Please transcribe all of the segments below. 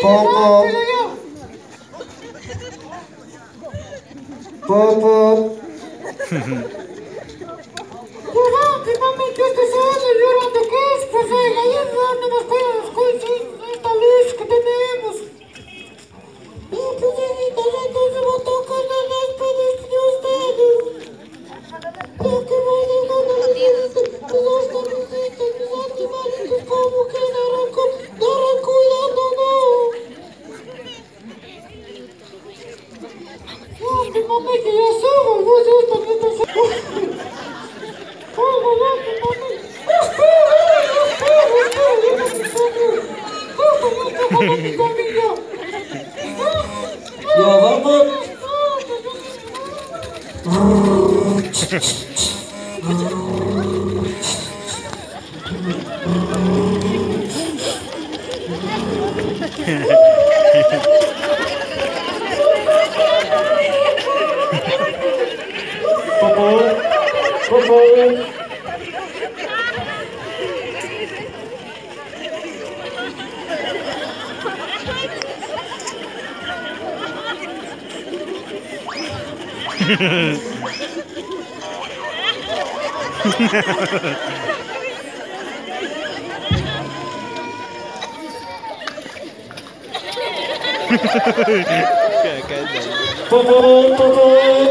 Popo. Popo. Mami, ¿qué estás haciendo? Llorando, ¿qué es? Pues ayer nos quedamos con esta luz que tenemos. Y pues entonces va a tocar de despedirse de ustedes. Ya que va llegando mis camisetas, mis animalitos, como que darán cuidándonos. No, mi mami, que ya somos, vos ya también me Ya vamos. Popo. Popo. Popo. Popo.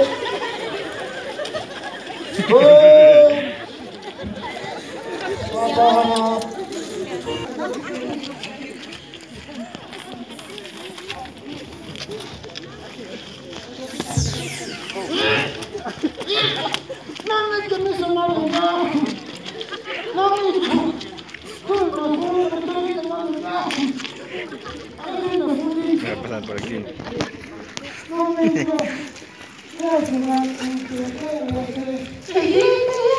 Mami, que me sonaron abajo. Mami, voy a pasar por aquí. mami,